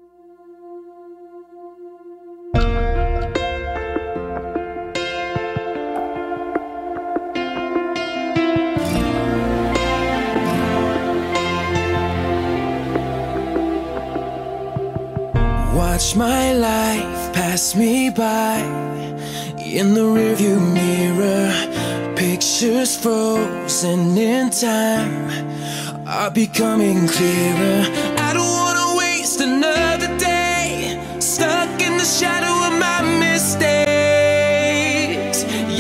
Watch my life pass me by in the rearview mirror. Pictures frozen in time are becoming clearer. I don't wanna waste another day stuck in the shadow of my mistakes.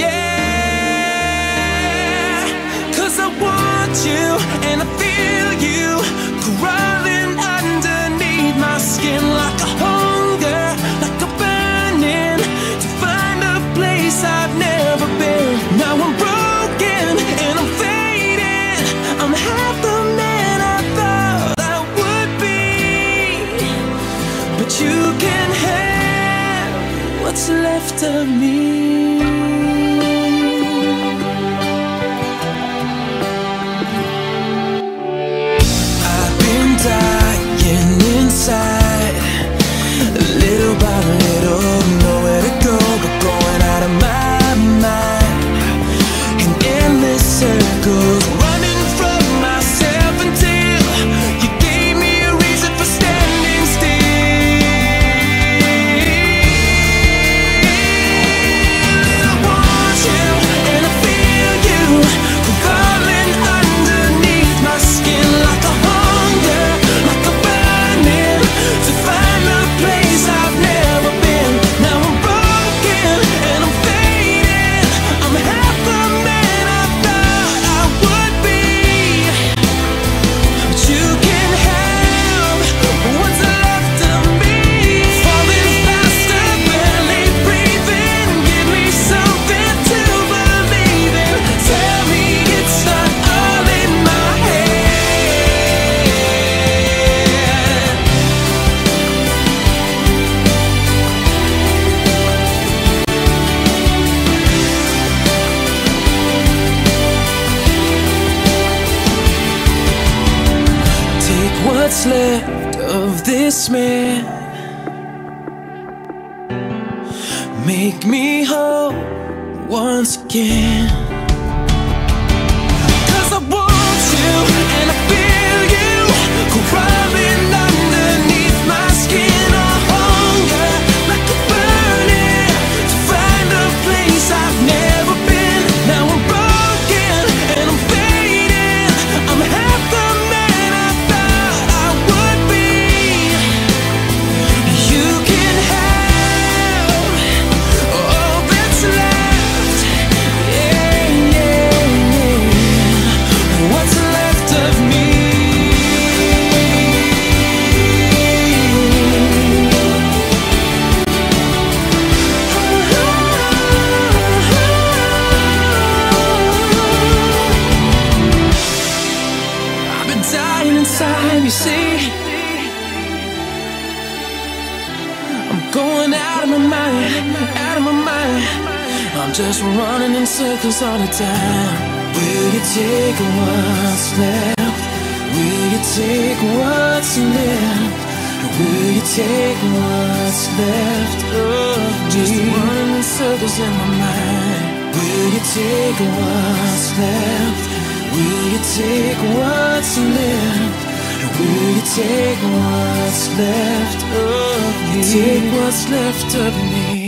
Yeah, 'cause I want you and I feel you crawling underneath my skin like a hunger, like a burning to find a place I've never been. Now I'm broken and I'm fading. I'm half the man I thought I would be, but you can have what's left of me. I've been dying inside, little by little, nowhere to go but going out of my mind in endless circles, running from myself until you gave me a reason for standing still. I want you and I feel you crawling underneath my skin like a hunger, like a burning to find a place I've never been. Now I'm broken and I'm fading. I'm half the man I thought I would be, but you can have what's left of me. Falling faster, barely breathing. Give me something to believe in. Tell me it's not all in my head. Take what's left of this man, make me whole once again. 'Cause I want you and I feel you crawling underneath my skin. A hunger like a burning to find a place I've never been. Now I'm broken and I'm fading. I'm half the man I thought I would be. You can have all that's left. Yeah, yeah, yeah. What's left of me? I've been dying inside, you see. I'm going out of my mind, out of my mind. I'm just running in circles all the time. Will you take what's left? Will you take what's left? Will you take what's left of me? Just running in circles in my mind. Will you take what's left? Will you take what's left? Will you take what's left of me? Take what's left of me.